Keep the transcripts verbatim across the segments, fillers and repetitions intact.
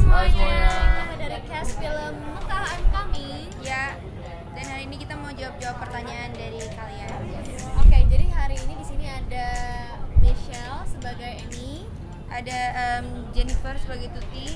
semuanya. semuanya. Kita dari cast film Mekah I'm Coming. Ya, dan hari ini kita mau jawab-jawab pertanyaan dari kalian. Oke, jadi hari ini di sini ada Michelle sebagai Annie, Ada um, Jennifer sebagai Tuti.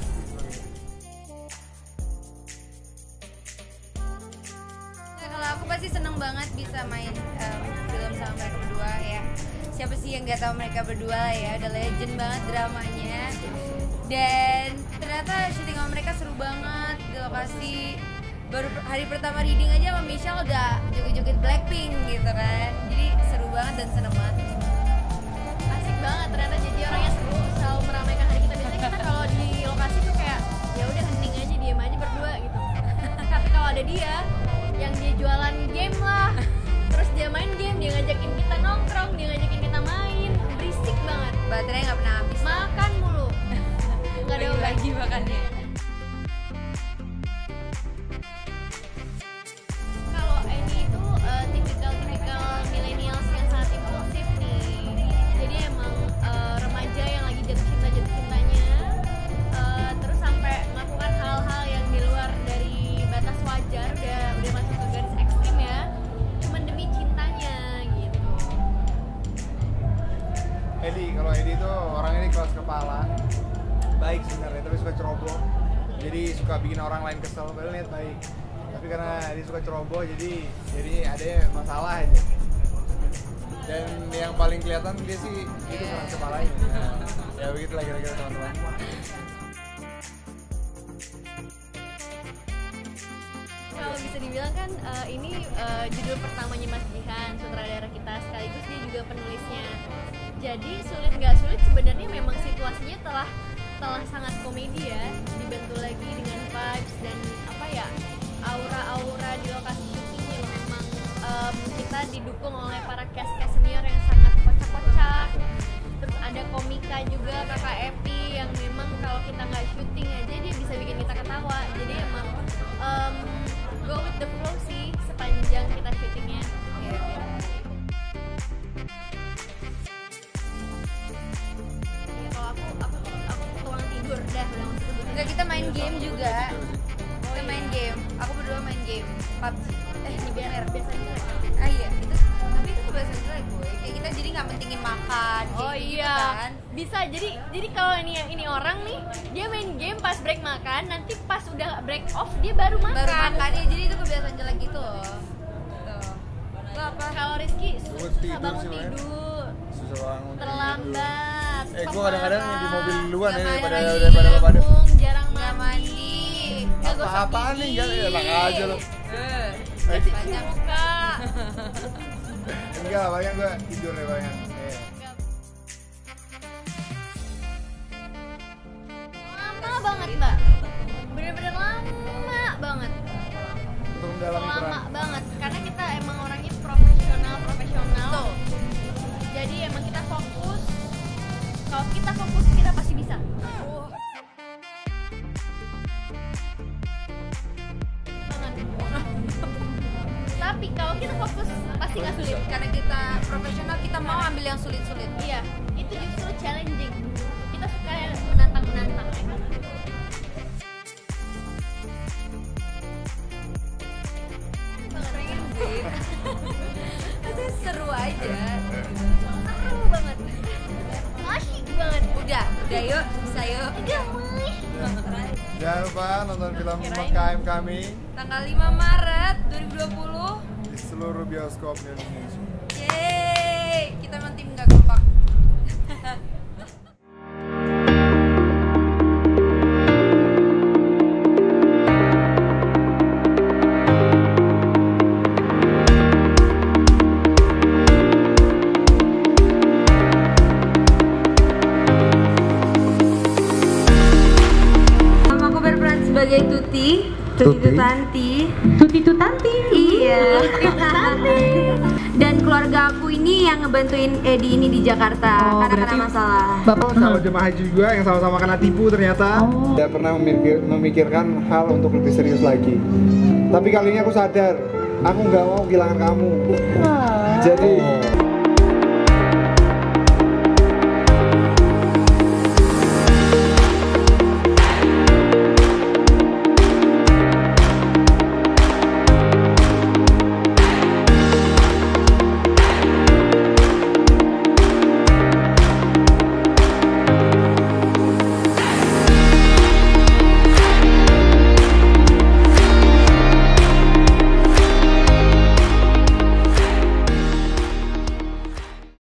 Nah, kalau aku pasti seneng banget bisa main um, film sama mereka berdua ya. Siapa sih yang nggak tahu mereka berdua ya, udah legend banget dramanya. Dan ternyata syuting sama mereka seru banget di lokasi. Baru hari pertama reading aja sama Michelle udah joget-joget Blackpink gitu kan. Jadi seru banget dan seneng banget. asik banget ternyata jadi orangnya seru, selalu meramaikan hari kita. Biasanya kita kalau di lokasi tuh kayak ya udah hening aja, diem aja berdua gitu. Tapi kalau ada dia yang dia jualan game lah, terus dia main game, dia ngajakin kita nongkrong, dia ngajakin kita main, berisik banget. Baterainya nggak pernah habis. Makan mulu, nggak ada lagi makannya. Kalau Annie itu uh, tipikal-tipikal millennials yang sangat impulsif nih. Jadi emang uh, remaja yang lagi jatuh cinta jatuh cintanya, uh, terus sampai melakukan hal-hal yang di luar dari batas wajar, udah udah masuk ke garis ekstrim ya, cuman demi cintanya gitu. Edi, kalau Edi itu orangnya ini keras kepala, baik sebenarnya, tapi suka ceroboh. Jadi suka bikin orang lain kesel, padahal niat baik. Tapi karena dia suka ceroboh, jadi jadi ada masalah aja. Dan yang paling kelihatan dia sih itu keras kepalanya. Nah, ya begitulah kira-kira teman-teman. Kalau bisa dibilang kan uh, ini uh, judul pertamanya Mas Jihan, sutradara kita, sekaligus dia juga penulisnya. Jadi sulit nggak sulit sebenarnya, memang situasinya telah telah sangat komedi ya, dibantu lagi dengan vibes dan apa ya, aura-aura di lokasi syuting yang memang um, kita didukung oleh para cast-cast senior yang sangat kocak-kocak. Terus ada komika juga, kakak Epi yang memang kalau kita nggak syuting aja dia bisa bikin kita ketawa. Jadi emang um, go with the flow sih sepanjang kita syutingnya. Yeah. Ya, kalau aku aku aku tuang tidur dah udah masuk tidur. Enggak, kita main game juga. Kita main game. Aku berdua main game P U B G. Eh, Ini biar biasanya. ah iya, itu tapi itu kebiasaan jelek gue. Kayak kita jadi nggak pentingin makan. Oh kayak gitu iya, kan. bisa. Jadi jadi kalau ini ini orang nih, dia main game pas break makan, nanti pas udah break off dia baru makan. Baru makan ya, jadi itu kebiasaan jelek gitu loh. Tuh. Lo apa? Kalau Rizky Gue susah tidur bangun sih, Mas. tidur, Susah banget. terlambat. Eh, gue kadang-kadang pemarah, di mobil duluan ya Nggak daripada mandi, daripada lo pada. gabung, jarang Nggak mandi, mandi. nggak gosok Apa-apaan nih, gigi, enggak ya, enak aja lo. Eh, Eh, cuci muka. enggak lah, paling gue tidur ya paling. Iya. Lama banget mbak, bener-bener lama banget. Untuk mendalami Lama peran. banget, karena kita emang orangnya profesional profesional. Tuh. Jadi emang kita fokus. Kalau kita fokus kita pasti bisa. Banget. Tapi kalau kita fokus pasti nggak sulit. karena kita profesional, kita mau ambil yang sulit-sulit. Iya, itu justru challenging. Kita suka menantang-menantang. Pengen sih. Tapi seru aja. Seru banget. Asyik banget. Udah, udah yuk, bisa yuk. Udah mulai. Jangan lupa nonton film Kirain. Mekah I'm Coming Tanggal lima Maret dua ribu dua puluh. di seluruh bioskop di Indonesia. Yeay, kita memang tim nggak kompak. Aku berperan sebagai Tuti. Tuti Tuti. Tutanti. Tuti Tutanti. Iya. Dan keluarga aku ini yang ngebantuin Edi ini di Jakarta Oh, karena berarti- kena masalah. Bapak Sama jemaah haji juga yang sama-sama kena tipu ternyata. Oh. Tidak pernah memikir- memikirkan hal untuk lebih serius lagi. Tapi kali ini aku sadar, aku nggak mau kehilangan kamu. Jadi